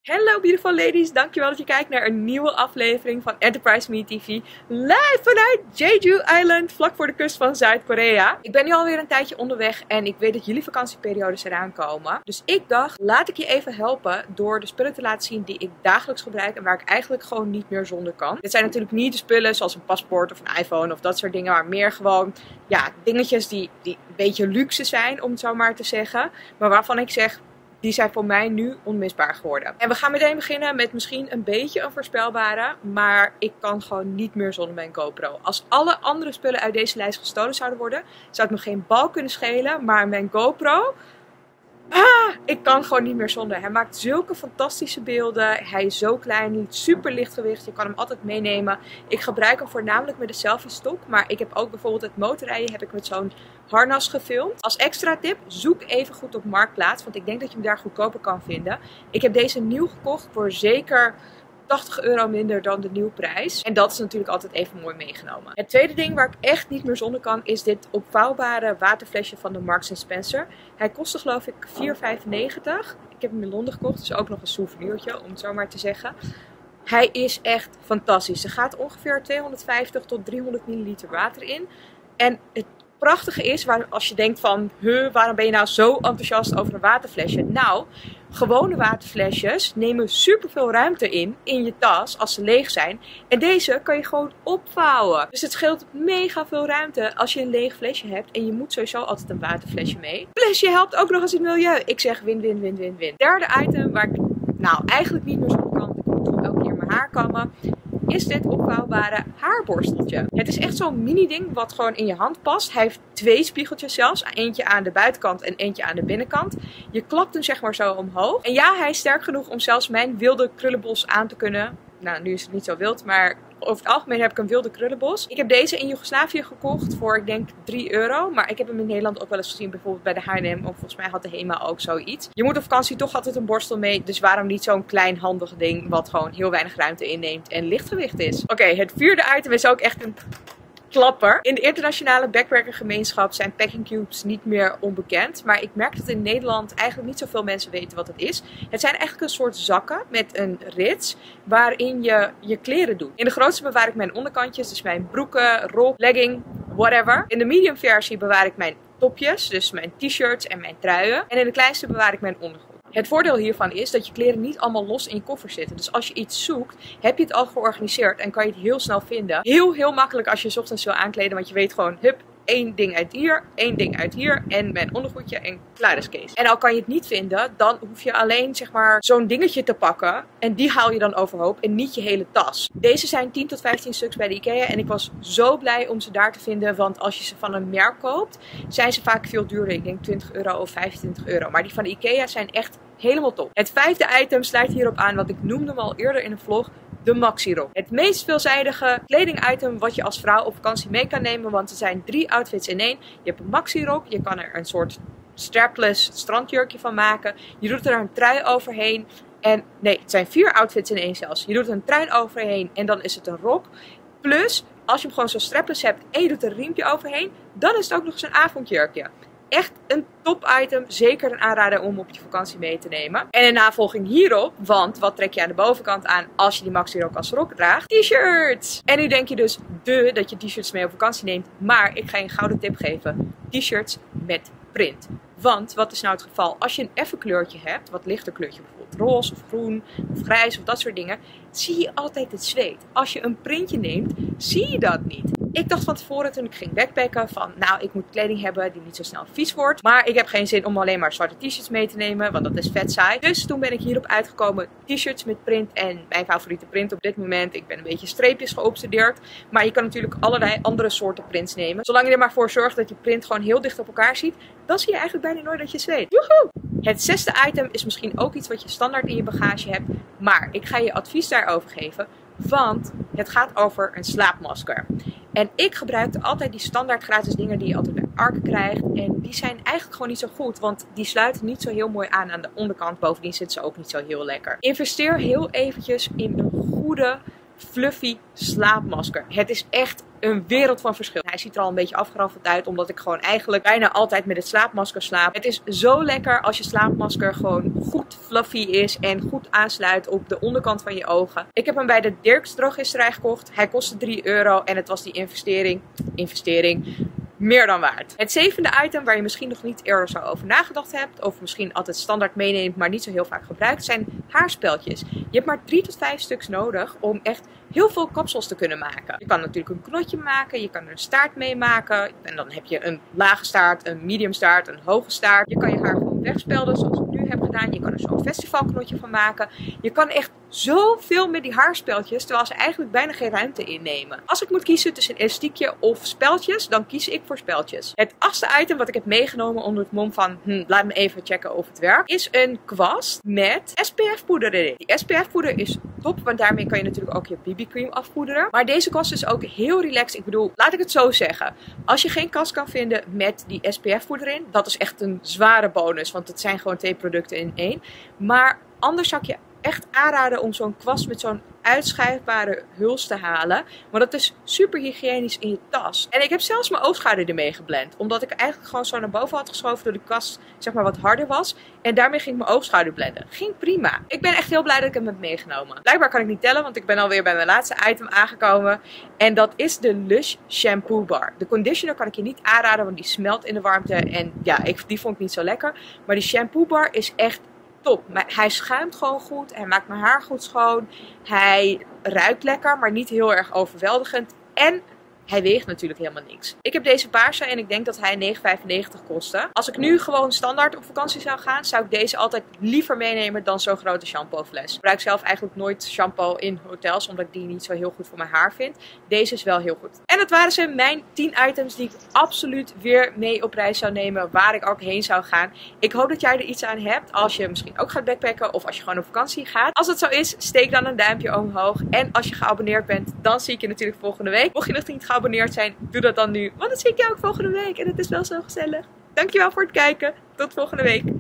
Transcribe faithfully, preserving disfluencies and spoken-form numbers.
Hello beautiful ladies, dankjewel dat je kijkt naar een nieuwe aflevering van Enterprise Me T V. Live vanuit Jeju Island, vlak voor de kust van Zuid-Korea. Ik ben nu alweer een tijdje onderweg en ik weet dat jullie vakantieperiodes eraan komen. Dus ik dacht, laat ik je even helpen door de spullen te laten zien die ik dagelijks gebruik en waar ik eigenlijk gewoon niet meer zonder kan. Dit zijn natuurlijk niet de spullen zoals een paspoort of een iPhone of dat soort dingen, maar meer gewoon ja, dingetjes die, die een beetje luxe zijn, om het zo maar te zeggen. Maar waarvan ik zeg, die zijn voor mij nu onmisbaar geworden. En we gaan meteen beginnen met misschien een beetje een voorspelbare. Maar ik kan gewoon niet meer zonder mijn GoPro. Als alle andere spullen uit deze lijst gestolen zouden worden, zou het me geen bal kunnen schelen. Maar mijn GoPro, ah, ik kan gewoon niet meer zonder. Hij maakt zulke fantastische beelden. Hij is zo klein, super lichtgewicht. Je kan hem altijd meenemen. Ik gebruik hem voornamelijk met de selfie stok. Maar ik heb ook bijvoorbeeld het motorrijden heb ik met zo'n harnas gefilmd. Als extra tip, zoek even goed op Marktplaats. Want ik denk dat je hem daar goedkoper kan vinden. Ik heb deze nieuw gekocht voor zeker tachtig euro minder dan de nieuwprijs. En dat is natuurlijk altijd even mooi meegenomen. Het tweede ding waar ik echt niet meer zonder kan is dit opvouwbare waterflesje van de Marks and Spencer. Hij kostte geloof ik vier vijfennegentig. Ik heb hem in Londen gekocht, dus ook nog een souvenirtje om het zo maar te zeggen. Hij is echt fantastisch. Er gaat ongeveer tweehonderdvijftig tot driehonderd milliliter water in. En het prachtige is, waar, als je denkt van, huh, waarom ben je nou zo enthousiast over een waterflesje? Nou, gewone waterflesjes nemen superveel ruimte in, in je tas, als ze leeg zijn. En deze kan je gewoon opvouwen. Dus het scheelt mega veel ruimte als je een leeg flesje hebt. En je moet sowieso altijd een waterflesje mee. Plus je helpt ook nog eens het milieu. Ik zeg win, win, win, win, win. Derde item waar ik nou eigenlijk niet meer zo kan, ik moet toch elke keer mijn haar kammen, is dit opvouwbare haarborsteltje. Het is echt zo'n mini ding wat gewoon in je hand past. Hij heeft twee spiegeltjes zelfs. Eentje aan de buitenkant en eentje aan de binnenkant. Je klapt hem zeg maar zo omhoog. En ja, hij is sterk genoeg om zelfs mijn wilde krullenbos aan te kunnen. Nou, nu is het niet zo wild, maar over het algemeen heb ik een wilde krullenbos. Ik heb deze in Joegoslavië gekocht voor, ik denk, drie euro. Maar ik heb hem in Nederland ook wel eens gezien, bijvoorbeeld bij de H en M. Of volgens mij had de HEMA ook zoiets. Je moet op vakantie toch altijd een borstel mee. Dus waarom niet zo'n klein handig ding wat gewoon heel weinig ruimte inneemt en lichtgewicht is. Oké, okay, het vierde item is ook echt een klapper. In de internationale backpackergemeenschap zijn packing cubes niet meer onbekend. Maar ik merk dat in Nederland eigenlijk niet zoveel mensen weten wat het is. Het zijn eigenlijk een soort zakken met een rits waarin je je kleren doet. In de grootste bewaar ik mijn onderkantjes, dus mijn broeken, rok, legging, whatever. In de medium versie bewaar ik mijn topjes, dus mijn t-shirts en mijn truien. En in de kleinste bewaar ik mijn ondergoed. Het voordeel hiervan is dat je kleren niet allemaal los in je koffer zitten. Dus als je iets zoekt, heb je het al georganiseerd en kan je het heel snel vinden. Heel, heel makkelijk als je 's ochtends wil aankleden, want je weet gewoon, hup, één ding uit hier, één ding uit hier en mijn ondergoedje en klaar is Kees. En al kan je het niet vinden, dan hoef je alleen zeg maar zo'n dingetje te pakken en die haal je dan overhoop en niet je hele tas. Deze zijn tien tot vijftien stuks bij de IKEA en ik was zo blij om ze daar te vinden, want als je ze van een merk koopt, zijn ze vaak veel duurder. Ik denk twintig euro of vijfentwintig euro, maar die van de IKEA zijn echt helemaal top. Het vijfde item sluit hierop aan, wat ik noemde hem al eerder in een vlog. De maxi-rok. Het meest veelzijdige kledingitem wat je als vrouw op vakantie mee kan nemen. Want er zijn drie outfits in één. Je hebt een maxi-rok. Je kan er een soort strapless strandjurkje van maken. Je doet er een trui overheen. En nee, het zijn vier outfits in één zelfs. Je doet er een trui overheen en dan is het een rok. Plus, als je hem gewoon zo strapless hebt en je doet er een riempje overheen, dan is het ook nog eens een avondjurkje. Echt een top item, zeker een aanrader om op je vakantie mee te nemen. En in navolging hierop, want wat trek je aan de bovenkant aan als je die maxi-rok als rok draagt? T-shirts! En nu denk je dus, de, dat je t-shirts mee op vakantie neemt. Maar ik ga je een gouden tip geven. T-shirts met print. Want, wat is nou het geval? Als je een effen kleurtje hebt, wat lichter kleurtje, bijvoorbeeld roze of groen of grijs of dat soort dingen, zie je altijd het zweet. Als je een printje neemt, zie je dat niet. Ik dacht van tevoren toen ik ging backpacken van, nou, ik moet kleding hebben die niet zo snel vies wordt. Maar ik heb geen zin om alleen maar zwarte t-shirts mee te nemen, want dat is vet saai. Dus toen ben ik hierop uitgekomen, t-shirts met print. En mijn favoriete print op dit moment, ik ben een beetje streepjes geobsedeerd. Maar je kan natuurlijk allerlei andere soorten prints nemen. Zolang je er maar voor zorgt dat je print gewoon heel dicht op elkaar ziet, dan zie je eigenlijk bijna nooit dat je zweet. Woehoe! Het zesde item is misschien ook iets wat je standaard in je bagage hebt. Maar ik ga je advies daarover geven, want het gaat over een slaapmasker. En ik gebruikte altijd die standaard gratis dingen die je altijd bij Ark krijgt. En die zijn eigenlijk gewoon niet zo goed, want die sluiten niet zo heel mooi aan aan de onderkant. Bovendien zitten ze ook niet zo heel lekker. Investeer heel eventjes in een goede, fluffy slaapmasker. Het is echt een wereld van verschil. Hij Hij ziet er al een beetje afgeraffeld uit, omdat ik gewoon eigenlijk bijna altijd met het slaapmasker slaap. Het is zo lekker als je slaapmasker gewoon goed fluffy is en goed aansluit op de onderkant van je ogen. Ik heb hem bij de Dirks drogisterij gekocht. Hij kostte drie euro en het was die investering, investering meer dan waard. Het zevende item waar je misschien nog niet eerder zo over nagedacht hebt, of misschien altijd standaard meeneemt, maar niet zo heel vaak gebruikt, zijn haarspeltjes. Je hebt maar drie tot vijf stuks nodig om echt heel veel kapsels te kunnen maken. Je kan natuurlijk een knotje maken, je kan er een staart mee maken. En dan heb je een lage staart, een medium staart, een hoge staart. Je kan je haar gewoon wegspelden zoals ik nu heb gedaan. Je kan er zo'n festivalknotje van maken. Je kan echt zoveel met die haarspeltjes, terwijl ze eigenlijk bijna geen ruimte innemen. Als ik moet kiezen tussen een elastiekje of speltjes, dan kies ik voor speltjes. Het achtste item wat ik heb meegenomen onder het mom van, hm, laat me even checken of het werkt, is een kwast met S P F poeder erin. Die S P F poeder is top, want daarmee kan je natuurlijk ook je B B cream afpoederen. Maar deze kwast is ook heel relaxed. Ik bedoel, laat ik het zo zeggen. Als je geen kwast kan vinden met die S P F poeder in, dat is echt een zware bonus, want het zijn gewoon twee producten in één. Maar anders zou ik je echt aanraden om zo'n kwast met zo'n uitschuifbare huls te halen. Maar dat is super hygiënisch in je tas. En ik heb zelfs mijn oogschaduw ermee geblend. Omdat ik eigenlijk gewoon zo naar boven had geschoven door de kwast zeg maar wat harder was. En daarmee ging ik mijn oogschaduw blenden. Ging prima. Ik ben echt heel blij dat ik hem heb meegenomen. Blijkbaar kan ik niet tellen, want ik ben alweer bij mijn laatste item aangekomen. En dat is de Lush Shampoo Bar. De conditioner kan ik je niet aanraden, want die smelt in de warmte. En ja, ik, die vond ik niet zo lekker. Maar die shampoo bar is echt top. Hij schuimt gewoon goed. Hij maakt mijn haar goed schoon. Hij ruikt lekker, maar niet heel erg overweldigend. En hij weegt natuurlijk helemaal niks. Ik heb deze paarse en ik denk dat hij negen vijfennegentig kostte. Als ik nu gewoon standaard op vakantie zou gaan, zou ik deze altijd liever meenemen dan zo'n grote shampoofles. Ik gebruik zelf eigenlijk nooit shampoo in hotels, omdat ik die niet zo heel goed voor mijn haar vind. Deze is wel heel goed. En dat waren ze, mijn tien items die ik absoluut weer mee op reis zou nemen, waar ik ook heen zou gaan. Ik hoop dat jij er iets aan hebt als je misschien ook gaat backpacken of als je gewoon op vakantie gaat. Als dat zo is, steek dan een duimpje omhoog. En als je geabonneerd bent, dan zie ik je natuurlijk volgende week. Mocht je nog niet geabonneerd zijn, doe dat dan nu. Want dan zie ik jou ook volgende week. En het is wel zo gezellig. Dankjewel voor het kijken. Tot volgende week.